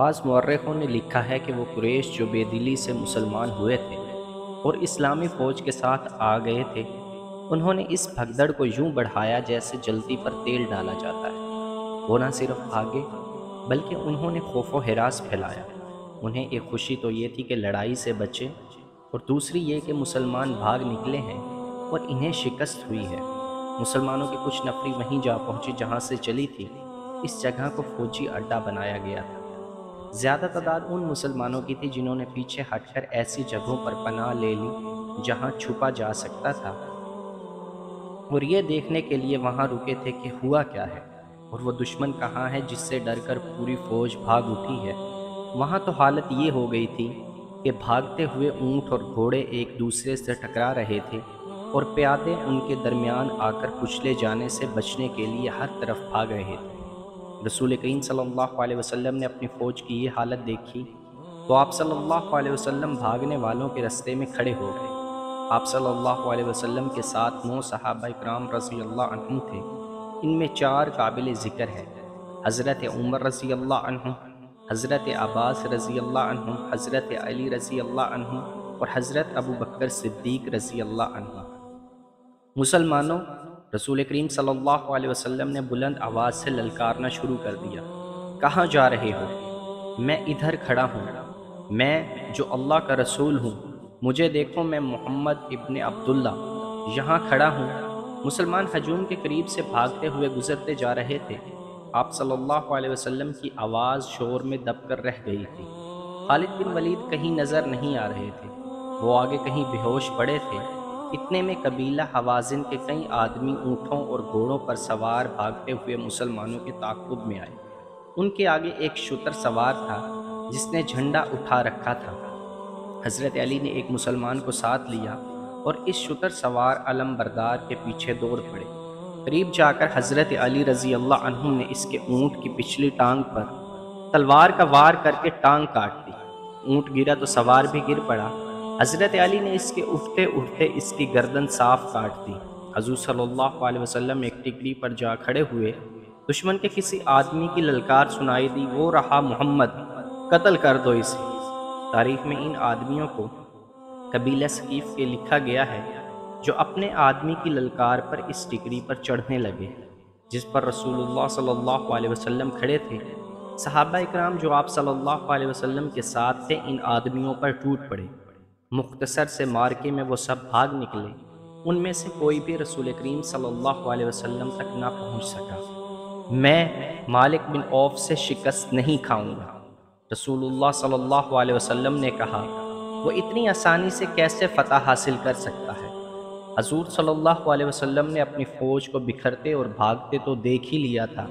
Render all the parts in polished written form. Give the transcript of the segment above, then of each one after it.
بعض مورخوں نے لکھا ہے کہ وہ قریش جو بے دلی سے مسلمان ہوئے تھے اور اسلامی فوج کے ساتھ آ گئے تھے، انہوں نے اس بھگدڑ کو یوں بڑھایا جیسے جلتی پر تیل ڈالا جاتا ہے۔ وہ نہ صرف بھاگے بلکہ انہوں نے خوف و ہراس پھیلایا۔ انہیں ایک خوشی تو یہ تھی کہ لڑائی سے بچے، اور دوسری یہ کہ مسلمان بھاگ نکلے ہیں اور انہیں شکست ہوئی ہے۔ مسلمانوں کی کچھ نفری وہیں جا پہنچی جہاں سے چلی تھی۔ اس جگہ کو فوجی اڈہ بنایا گیا تھا۔ زیادہ تعداد ان مسلمانوں کی تھی جنہوں نے پیچھے ہٹ کر ایسی جگہوں پر پناہ لے لی جہاں چھپا جا سکتا تھا، اور یہ دیکھنے کے لیے وہاں رکے تھے کہ ہوا کیا ہے اور وہ دشمن کہاں ہے جس سے ڈر کر پوری فوج بھاگ اٹھی ہے۔ وہاں تو حالت یہ ہو گئی تھی کہ بھاگتے ہوئے اونٹ اور گھوڑے ایک دوسرے سے ٹکرا رہے تھے، اور پیادے ان کے درمیان آ کر کچلے جانے سے بچنے کے لیے ہر طرف بھاگ رہے تھے۔ رسول کریم صلی اللہ علیہ وسلم نے اپنی فوج کی یہ حالت دیکھی تو آپ صلی اللہ علیہ وسلم بھاگنے والوں کے رستے میں کھڑے ہو گئے۔ آپ صلی اللہ علیہ وسلم کے ساتھ 9 صحابہ اکرام رضی اللہ عنہم تھے۔ ان میں 4 قابل ذکر ہیں: حضرت عمر رضی اللہ عنہ، حضرت عباس رضی اللہ عنہ، حضرت علی رضی اللہ عنہ اور حضرت ابو بکر صدیق رضی اللہ عنہ۔ مسلمانوں، رسول کریم صلی اللہ علیہ وسلم نے بلند آواز سے للکارنا شروع کر دیا: کہاں جا رہے ہو؟ میں ادھر کھڑا ہوں، میں جو اللہ کا رسول ہوں، مجھے دیکھو، میں محمد ابن عبداللہ یہاں کھڑا ہوں۔ مسلمان ہجوم کے قریب سے بھاگتے ہوئے گزرتے جا رہے تھے۔ آپ صلی اللہ علیہ وسلم کی آواز شور میں دب کر رہ گئی تھی۔ خالد بن ولید کہیں نظر نہیں آ رہے تھے، وہ آگے کہیں بے ہوش پڑے تھے۔ اتنے میں قبیلہ حوازن کے کئی آدمی اونٹوں اور گھوڑوں پر سوار بھاگتے ہوئے مسلمانوں کے تعاقب میں آئے۔ ان کے آگے ایک شتر سوار تھا جس نے جھنڈا اٹھا رکھا تھا۔ حضرت علی نے ایک مسلمان کو ساتھ لیا اور اس شتر سوار علم بردار کے پیچھے دوڑ پڑے۔ قریب جا کر حضرت علی رضی اللہ عنہ نے اس کے اونٹ کی پچھلی ٹانگ پر تلوار کا وار کر کے ٹانگ کاٹ دی۔ اونٹ گرا تو سوار بھی گر پڑا۔ حضرت علی نے اس کے اٹھتے اٹھتے اس کی گردن صاف کاٹ دی۔ حضور صلی اللہ علیہ وسلم ایک ٹکری پر جا کھڑے ہوئے۔ دشمن کے کسی آدمی کی للکار سنائی دی: وہ رہا محمد، قتل کر دو اسے۔ تاریخ میں ان آدمیوں کو قبیلہ ثقیف کے لکھا گیا ہے جو اپنے آدمی کی للکار پر اس ٹکری پر چڑھنے لگے جس پر رسول اللہ صلی اللہ علیہ وسلم کھڑے تھے۔ صحابہ اکرام جو آپ صلی اللہ علیہ وسلم کے ساتھ تھے ان آدمیوں پر ٹوٹ پڑے۔ مختصر سے مارکے میں وہ سب بھاگ نکلے۔ ان میں سے کوئی بھی رسول کریم صلی اللہ علیہ وسلم تک نہ پہنچ سکا۔ میں مالک بن عوف سے شکست نہیں کھاؤں گا، رسول اللہ صلی اللہ علیہ وسلم نے کہا۔ وہ اتنی آسانی سے کیسے فتح حاصل کر سکتا ہے؟ حضور صلی اللہ علیہ وسلم نے اپنی فوج کو بکھرتے اور بھاگتے تو دیکھ ہی لیا تھا۔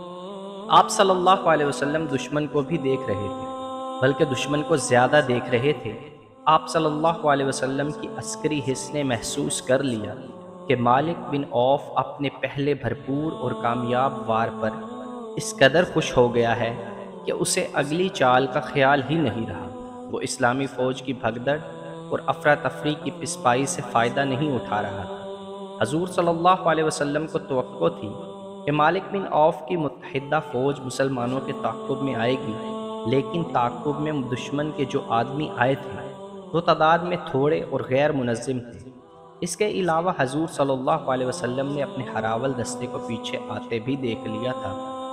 آپ صلی اللہ علیہ وسلم دشمن کو بھی دیکھ رہے تھے، بلکہ دشمن کو زیادہ دیکھ رہے تھے۔ آپ صلی اللہ علیہ وسلم کی عسکری حس نے محسوس کر لیا کہ مالک بن عوف اپنے پہلے بھرپور اور کامیاب وار پر اس قدر خوش ہو گیا ہے کہ اسے اگلی چال کا خیال ہی نہیں رہا۔ وہ اسلامی فوج کی بھگدڑ اور افراتفری کی پسپائی سے فائدہ نہیں اٹھا رہا تھا۔ حضور صلی اللہ علیہ وسلم کو توقع تھی کہ مالک بن عوف کی متحدہ فوج مسلمانوں کے تعاقب میں آئے گی، لیکن تعاقب میں دشمن کے جو آدمی آئے تھے وہ تعداد میں تھوڑے اور غیر منظم تھے۔ اس کے علاوہ حضور صلی اللہ علیہ وسلم نے اپنے ہراول دستے کو پیچھے آتے بھی دیکھ لیا تھا،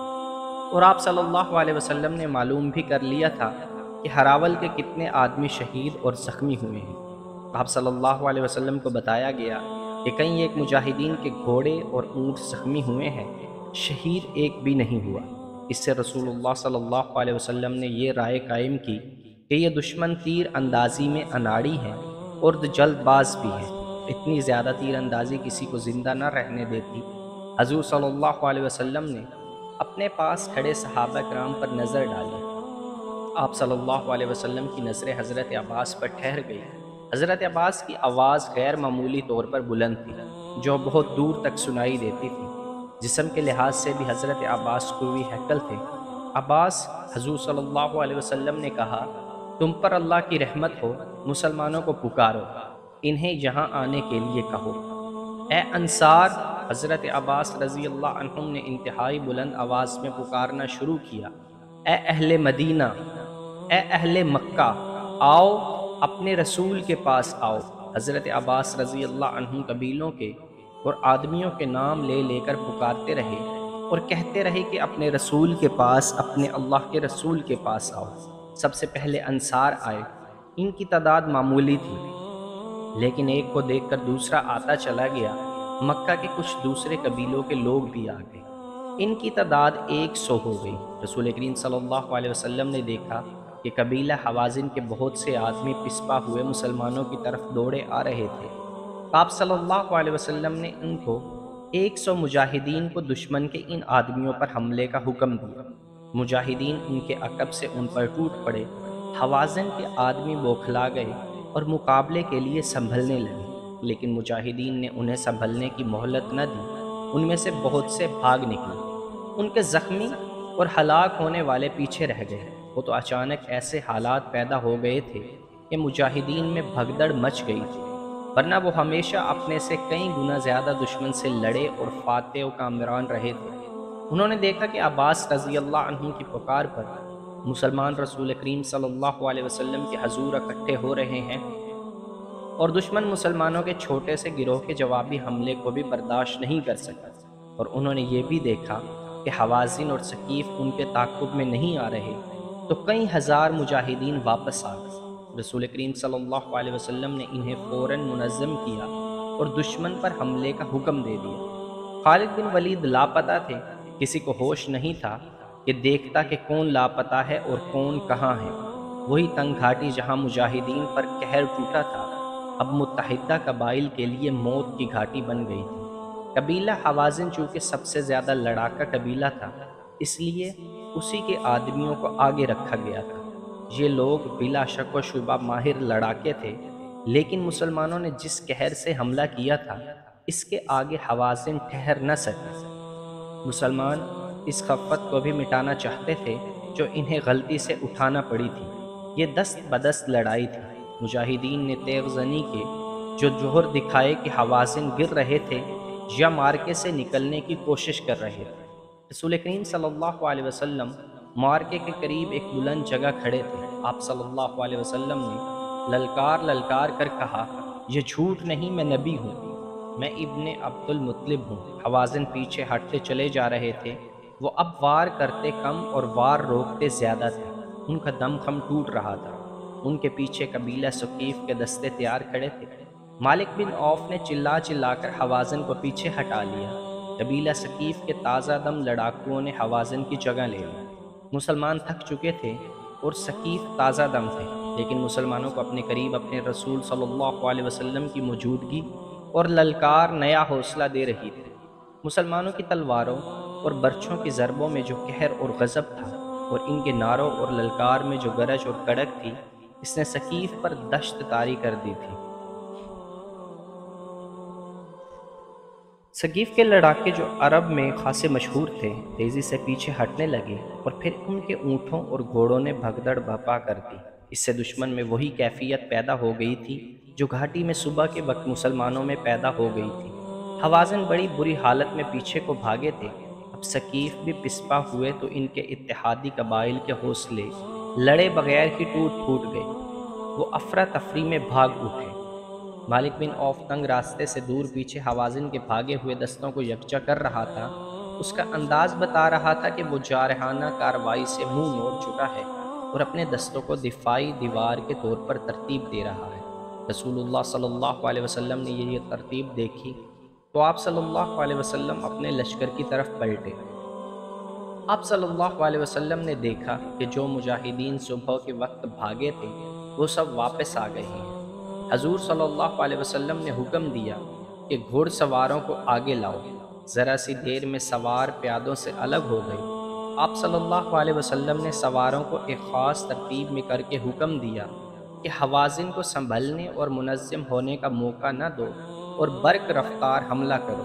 اور آپ صلی اللہ علیہ وسلم نے معلوم بھی کر لیا تھا کہ ہراول کے کتنے آدمی شہید اور زخمی ہوئے ہیں۔ آپ صلی اللہ علیہ وسلم کو بتایا گیا کہ کئی ایک مجاہدین کے گھوڑے اور اونٹ زخمی ہوئے ہیں، شہید ایک بھی نہیں ہوا۔ اس سے رسول اللہ صلی اللہ علیہ وسلم نے یہ رائے قائم کی کہ یہ دشمن تیر اندازی میں اناڑی ہیں اور جلد باز بھی ہیں۔ اتنی زیادہ تیر اندازی کسی کو زندہ نہ رہنے دیتی۔ حضور صلی اللہ علیہ وسلم نے اپنے پاس کھڑے صحابہ کرام پر نظر ڈالی۔ آپ صلی اللہ علیہ وسلم کی نظریں حضرت عباس پر ٹھہر گئی۔ حضرت عباس کی آواز غیر معمولی طور پر بلند تھی جو بہت دور تک سنائی دیتی تھی۔ جسم کے لحاظ سے بھی حضرت عباس قوی ہیکل تھے۔ عباس، حضور صلی اللہ علیہ وسلم نے کہا: تم پر اللہ کی رحمت ہو، مسلمانوں کو پکارو، انہیں یہاں آنے کے لیے کہو۔ اے انصار! حضرت عباس رضی اللہ عنہم نے انتہائی بلند آواز میں پکارنا شروع کیا: اے اہل مدینہ، اے اہل مکہ، آؤ اپنے رسول کے پاس آؤ۔ حضرت عباس رضی اللہ عنہ قبیلوں کے اور آدمیوں کے نام لے لے کر پکارتے رہے اور کہتے رہے کہ اپنے رسول کے پاس، اپنے اللہ کے رسول کے پاس آؤ۔ سب سے پہلے انصار آئے۔ ان کی تعداد معمولی تھی، لیکن ایک کو دیکھ کر دوسرا آتا چلا گیا۔ مکہ کے کچھ دوسرے قبیلوں کے لوگ بھی آ گئے۔ ان کی تعداد 100 ہو گئی۔ رسول کریم صلی اللہ علیہ وسلم نے دیکھا کہ قبیلہ حوازن کے بہت سے آدمی پسپا ہوئے مسلمانوں کی طرف دوڑے آ رہے تھے۔ آپ صلی اللہ علیہ وسلم نے ان کو 100 مجاہدین کو دشمن کے ان آدمیوں پر حملے کا حکم دیا۔ مجاہدین ان کے عقب سے ان پر ٹوٹ پڑے۔ حوازن کے آدمی بوکھلا گئے اور مقابلے کے لیے سنبھلنے لگے، لیکن مجاہدین نے انہیں سنبھلنے کی مہلت نہ دی۔ ان میں سے بہت سے بھاگ نکلے۔ ان کے زخمی اور ہلاک ہونے والے پیچھے رہ گئے۔ وہ تو اچانک ایسے حالات پیدا ہو گئے تھے کہ مجاہدین میں بھگدڑ مچ گئی تھی، ورنہ وہ ہمیشہ اپنے سے کئی گنا زیادہ دشمن سے لڑے اور فاتح و کامران رہے تھے۔ انہوں نے دیکھا کہ عباس رضی اللہ عنہ کی پکار پر مسلمان رسول کریم صلی اللہ علیہ وسلم کے حضور اکٹھے ہو رہے ہیں، اور دشمن مسلمانوں کے چھوٹے سے گروہ کے جوابی حملے کو بھی برداشت نہیں کر سکا۔ اور انہوں نے یہ بھی دیکھا کہ حوازن اور ثقیف ان کے تعاقب میں نہیں آ رہے، تو کئی ہزار مجاہدین واپس آ گئے۔ رسول کریم صلی اللہ علیہ وسلم نے انہیں فوراً منظم کیا اور دشمن پر حملے کا حکم دے دیا۔ خالد بن ولید لاپتہ تھے۔ کسی کو ہوش نہیں تھا کہ دیکھتا کہ کون لاپتہ ہے اور کون کہاں ہے۔ وہی تنگ گھاٹی جہاں مجاہدین پر قہر ٹوٹا تھا، اب متحدہ قبائل کے لیے موت کی گھاٹی بن گئی تھی۔ قبیلہ حوازن چونکہ سب سے زیادہ لڑاکا قبیلہ تھا، اس لیے اسی کے آدمیوں کو آگے رکھا گیا تھا۔ یہ لوگ بلا شک و شبہ ماہر لڑاکے تھے، لیکن مسلمانوں نے جس قہر سے حملہ کیا تھا، اس کے آگے حوازن ٹھہر نہ سکے۔ مسلمان اس خفت کو بھی مٹانا چاہتے تھے جو انہیں غلطی سے اٹھانا پڑی تھی۔ یہ دست بدست لڑائی تھی۔ مجاہدین نے تیغ زنی کے جو جوہر دکھائے کہ حوازن گر رہے تھے یا مارکے سے نکلنے کی کوشش کر رہے تھے۔ رسول کریم صلی اللہ علیہ وسلم مارکے کے قریب ایک بلند جگہ کھڑے تھے۔ آپ صلی اللہ علیہ وسلم نے للکار للکار کر کہا، یہ جھوٹ نہیں، میں نبی ہوں، میں ابن عبد المطلب ہوں۔ حوازن پیچھے ہٹتے چلے جا رہے تھے۔ وہ اب وار کرتے کم اور وار روکتے زیادہ تھے۔ ان کا دم خم ٹوٹ رہا تھا۔ ان کے پیچھے قبیلہ ثقیف کے دستے تیار کھڑے تھے۔ مالک بن عوف نے چلا چلا کر حوازن کو پیچھے ہٹا لیا۔ قبیلہ ثقیف کے تازہ دم لڑاکوؤں نے حوازن کی جگہ لے لی۔ مسلمان تھک چکے تھے اور ثقیف تازہ دم تھے، لیکن مسلمانوں کو اپنے قریب اپنے رسول صلی اللہ علیہ وسلم کی موجودگی اور للکار نیا حوصلہ دے رہی تھی۔ مسلمانوں کی تلواروں اور برچھوں کی ضربوں میں جو قہر اور غضب تھا، اور ان کے نعروں اور للکار میں جو گرج اور کڑک تھی، اس نے ثقیف پر دشت طاری کر دی تھی۔ ثقیف کے لڑاکے جو عرب میں خاصے مشہور تھے، تیزی سے پیچھے ہٹنے لگے، اور پھر ان کے اونٹوں اور گھوڑوں نے بھگدڑ برپا کر دی۔ اس سے دشمن میں وہی کیفیت پیدا ہو گئی تھی جو گھاٹی میں صبح کے وقت مسلمانوں میں پیدا ہو گئی تھی۔ حوازن بڑی بری حالت میں پیچھے کو بھاگے تھے۔ اب ثقیف بھی پسپا ہوئے تو ان کے اتحادی قبائل کے حوصلے لڑے بغیر ہی ٹوٹ پھوٹ گئے۔ وہ افراتفری میں بھاگ اٹھے۔ مالک بن عوف تنگ راستے سے دور پیچھے حوازن کے بھاگے ہوئے دستوں کو یکجا کر رہا تھا۔ اس کا انداز بتا رہا تھا کہ وہ جارحانہ کارروائی سے منہ موڑ چکا ہے اور اپنے دستوں کو دفاعی دیوار کے طور پر ترتیب دے رہا ہے۔ رسول اللہ صلی اللہ علیہ وسلم نے یہ ترتیب دیکھی تو آپ صلی اللہ علیہ وسلم اپنے لشکر کی طرف پلٹے۔ آپ صلی اللہ علیہ وسلم نے دیکھا کہ جو مجاہدین صبح کے وقت بھاگے تھے وہ سب واپس آ گئے ہیں۔ حضور صلی اللہ علیہ وسلم نے حکم دیا کہ گھوڑ سواروں کو آگے لاؤ۔ ذرا سی دیر میں سوار پیادوں سے الگ ہو گئے۔ آپ صلی اللہ علیہ وسلم نے سواروں کو ایک خاص ترتیب میں کر کے حکم دیا کہ حوازن کو سنبھلنے اور منظم ہونے کا موقع نہ دو اور برق رفتار حملہ کرو۔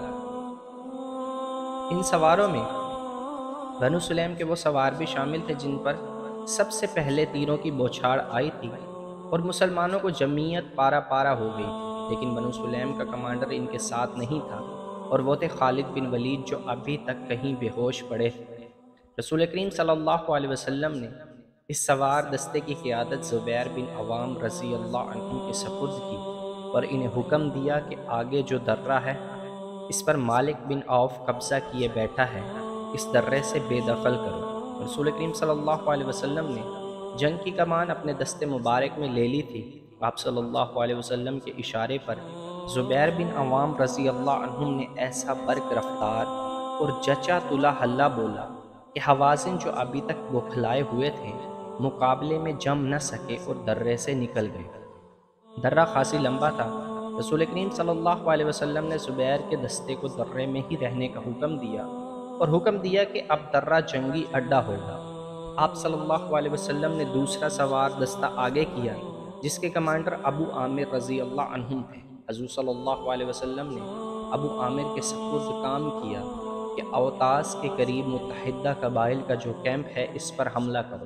ان سواروں میں بنو سلیم کے وہ سوار بھی شامل تھے جن پر سب سے پہلے تیروں کی بوچھاڑ آئی تھی، اور مسلمانوں کو جمعیت پارا پارا ہو گئی تھی، لیکن بنو سلیم کا کمانڈر ان کے ساتھ نہیں تھا، اور وہ تھے خالد بن ولید جو ابھی تک کہیں بے ہوش پڑے تھے۔ رسول کریم صلی اللہ علیہ وسلم نے اس سوار دستے کی قیادت زبیر بن عوام رضی اللہ عنہ کے سپرد کی اور انہیں حکم دیا کہ آگے جو درہ ہے اس پر مالک بن عوف قبضہ کیے بیٹھا ہے، اس درے سے بے دخل کرو۔ رسول کریم صلی اللہ علیہ وسلم نے جنگ کی کمان اپنے دستے مبارک میں لے لی تھی۔ آپ صلی اللہ علیہ وسلم کے اشارے پر زبیر بن عوام رضی اللہ عنہ نے ایسا برق رفتار اور جچا تلا ہلا بولا کہ حوازن جو ابھی تک بوکھلائے ہوئے تھے مقابلے میں جم نہ سکے اور درے سے نکل گئے۔ درہ خاصی لمبا تھا۔ رسول کریم صلی اللہ علیہ وسلم نے زبیر کے دستے کو درے میں ہی رہنے کا حکم دیا اور حکم دیا کہ اب درہ جنگی اڈا ہوگا۔ آپ صلی اللہ علیہ وسلم نے دوسرا سوار دستہ آگے کیا جس کے کمانڈر ابو عامر رضی اللہ عنہ تھے۔ حضور صلی اللہ علیہ وسلم نے ابو عامر کے سپرد کام کیا کہ اوتاس کے قریب متحدہ قبائل کا جو کیمپ ہے اس پر حملہ کرو۔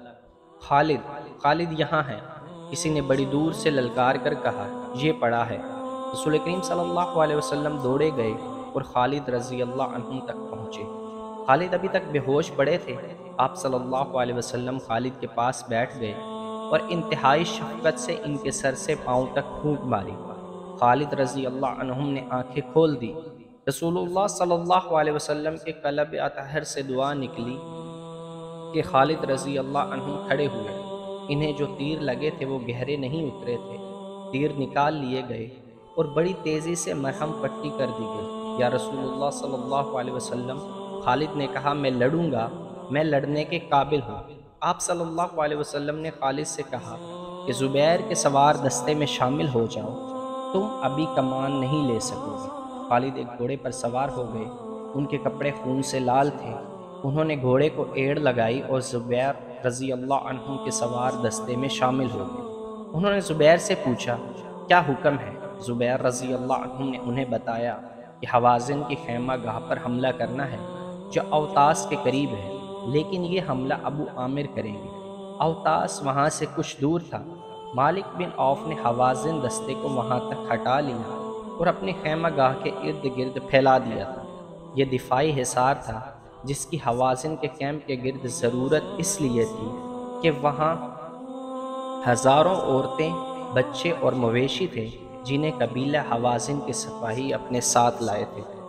خالد یہاں ہے، کسی نے بڑی دور سے للکار کر کہا، یہ پڑا ہے۔ رسول کریم صلی اللہ علیہ وسلم دوڑے گئے اور خالد رضی اللہ عنہ تک پہنچے۔ خالد ابھی تک بے ہوش پڑے تھے۔ آپ صلی اللہ علیہ وسلم خالد کے پاس بیٹھ گئے اور انتہائی شفقت سے ان کے سر سے پاؤں تک پھونک ماری۔ خالد رضی اللہ عنہ نے آنکھیں کھول دی۔ رسول اللہ صلی اللہ علیہ وسلم کے قلب اطہر سے دعا نکلی کہ خالد رضی اللہ عنہ کھڑے ہوئے۔ انہیں جو تیر لگے تھے وہ گہرے نہیں اترے تھے۔ تیر نکال لیے گئے اور بڑی تیزی سے مرہم پٹی کر دی گئی۔ یا رسول اللہ صلی اللہ علیہ وسلم، خالد نے کہا، میں لڑوں گا، میں لڑنے کے قابل ہوں۔ آپ صلی اللہ علیہ وسلم نے خالد سے کہا کہ زبیر کے سوار دستے میں شامل ہو جاؤ، تم ابھی کمان نہیں لے سکو گے۔ خالد ایک گھوڑے پر سوار ہو گئے، ان کے کپڑے خون سے لال تھے۔ انہوں نے گھوڑے کو ایڑ لگائی اور زبیر رضی اللہ عنہ کے سوار دستے میں شامل ہو گئے۔ انہوں نے زبیر سے پوچھا، کیا حکم ہے؟ زبیر رضی اللہ عنہ نے انہیں بتایا کہ حوازن کی خیمہ گاہ پر حملہ کرنا ہے جو اوتاس کے قریب ہے، لیکن یہ حملہ ابو عامر کریں گے۔ اوتاس وہاں سے کچھ دور تھا۔ مالک بن عوف نے حوازن دستے کو وہاں تک ہٹا لیا اور اپنے خیمہ گاہ کے ارد گرد پھیلا دیا تھا۔ یہ دفاعی حصار تھا جس کی حوازن کے کیمپ کے گرد ضرورت اس لیے تھی کہ وہاں ہزاروں عورتیں، بچے اور مویشی تھے جنہیں قبیلہ حوازن کے سپاہی اپنے ساتھ لائے تھے۔